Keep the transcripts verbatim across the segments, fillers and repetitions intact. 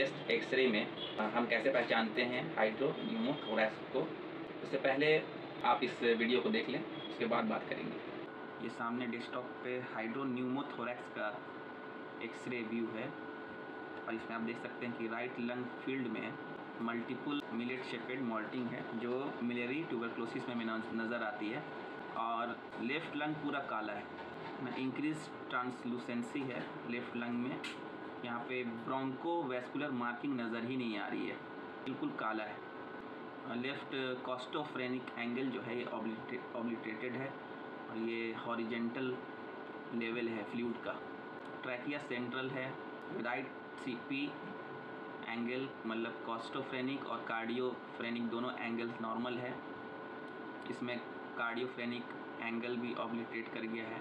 Chest x ray में हम कैसे पहचानते हैं हाइड्रोन्यूमोथोरैक्स को। उससे पहले आप इस वीडियो को देख लें, उसके बाद बात करेंगे। ये सामने डेस्कटॉप पे हाइड्रोन्यूमोथोरैक्स का एक्सरे व्यू है और इसमें आप देख सकते हैं कि राइट लंग फील्ड में मल्टीपल मिलेट शेपेड मॉल्टिंग है जो मिलियरी ट्यूबरक्लोसिस में नज़र आती है, और लेफ़्ट लंग पूरा काला है। इंक्रीज ट्रांसलूसेंसी है लेफ़्ट लंग में। यहाँ पे ब्रोंको वेस्कुलर मार्किंग नज़र ही नहीं आ रही है, बिल्कुल काला है। लेफ़्ट कॉस्टोफ्रेनिक एंगल जो है ये ऑब्लिटरेटेड है और ये हॉरिजेंटल लेवल है फ्लूइड का। ट्रैकिया सेंट्रल है। राइट सीपी एंगल मतलब कॉस्टोफ्रेनिक और कार्डियोफ्रेनिक दोनों एंगल्स नॉर्मल है। इसमें कार्डियोफ्रेनिक एंगल भी ऑब्लिटरेट कर गया है।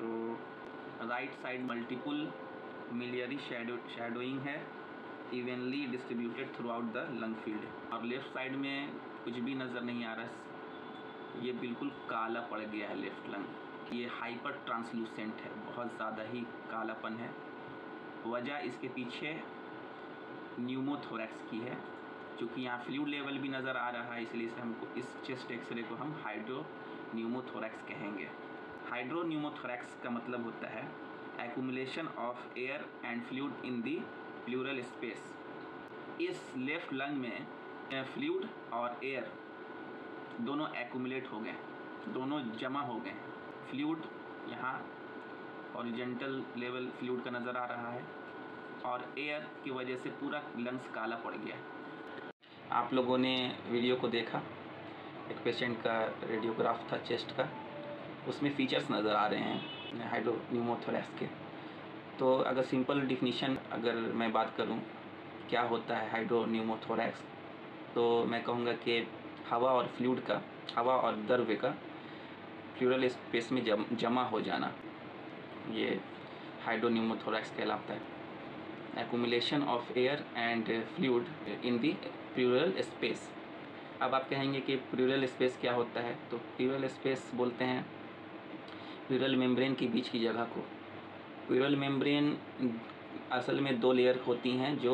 तो right side multiple miliary shadow shadowing है, evenly distributed throughout the lung field. और लेफ़्ट साइड में कुछ भी नज़र नहीं आ रहा, ये बिल्कुल काला पड़ गया है लेफ़्ट लंग। ये हाइपर ट्रांसलूसेंट है, बहुत ज़्यादा ही कालापन है। वजह इसके पीछे न्यूमोथोरैक्स की है, क्योंकि यहाँ फ्लूइड लेवल भी नज़र आ रहा है, इसलिए इसे हमको इस चेस्ट एक्सरे को हम हाइड्रोन्यूमोथोरैक्स कहेंगे। हाइड्रोन्यूमोथोरैक्स का मतलब होता है accumulation of air and fluid in the pleural space. इस लेफ्ट लंग में फ्लूइड और एयर दोनों एक्यूमुलेट हो गए, दोनों जमा हो गए। फ्लूइड यहाँ हॉरिजेंटल लेवल फ्लूइड का नज़र आ रहा है और एयर की वजह से पूरा लंग्स काला पड़ गया। आप लोगों ने वीडियो को देखा, एक पेशेंट का रेडियोग्राफ था चेस्ट का, उसमें फीचर्स नज़र आ रहे हैं हाइड्रोन्यूमोथोरैक्स के। तो अगर सिंपल डिफिनीशन अगर मैं बात करूं क्या होता है हाइड्रोन्यूमोथोरैक्स, तो मैं कहूँगा कि हवा और फ्लूइड का, हवा और द्रव्य का प्लूरल स्पेस में जम, जमा हो जाना, ये हाइड्रोन्यूमोथोरैक्स कहलाता है। Accumulation of air and fluid in the pleural space. अब आप कहेंगे कि प्लूरल स्पेस क्या होता है, तो प्लूरल स्पेस बोलते हैं प्लूरल मेम्ब्रेन के बीच की जगह को। प्लूरल मेम्ब्रेन असल में दो लेयर होती हैं, जो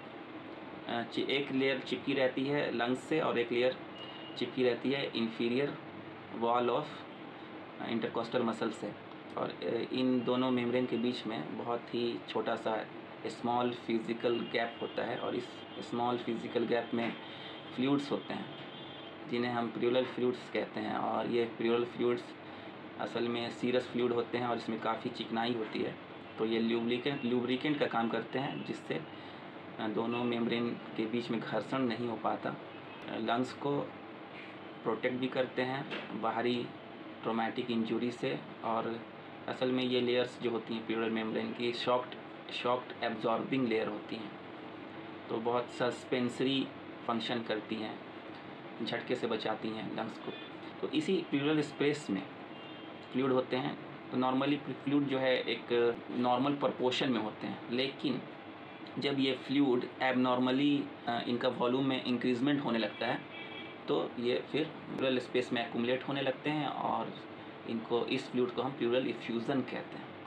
एक लेयर चिपकी रहती है लंग्स से और एक लेयर चिपकी रहती है inferior wall of intercostal muscle से। और इन दोनों मेम्ब्रेन के बीच में बहुत ही छोटा सा स्मॉल फिजिकल गैप होता है, और इस स्मॉल फिजिकल गैप में फ्लूइड्स होते हैं जिन्हें हम प्लूरल फ्लूइड्स कहते हैं। और ये प्लूरल फ्लूइड्स असल में सीरस फ्लूइड होते हैं और इसमें काफ़ी चिकनाई होती है, तो ये ल्यूब्रिकेंट ल्यूब्रिकेंट का काम करते हैं, जिससे दोनों मेम्ब्रेन के बीच में घर्षण नहीं हो पाता। लंग्स को प्रोटेक्ट भी करते हैं बाहरी ट्रॉमेटिक इंजरी से। और असल में ये लेयर्स जो होती हैं प्लूरल मेम्ब्रेन की शॉक्ड शॉक्ड एब्जॉर्बिंग लेयर होती हैं, तो बहुत सस्पेंसरी फंक्शन करती हैं, झटके से बचाती हैं लंग्स को। तो इसी प्लूरल स्पेस में फ्लूइड होते हैं। तो नॉर्मली फ्लूइड जो है एक नॉर्मल प्रोपोर्शन में होते हैं, लेकिन जब ये फ्लूइड एबनॉर्मली इनका वॉल्यूम में इंक्रीजमेंट होने लगता है, तो ये फिर प्लूरल स्पेस में एक्यूमुलेट होने लगते हैं और इनको इस फ्लूइड को हम प्लूरल इफ्यूज़न कहते हैं।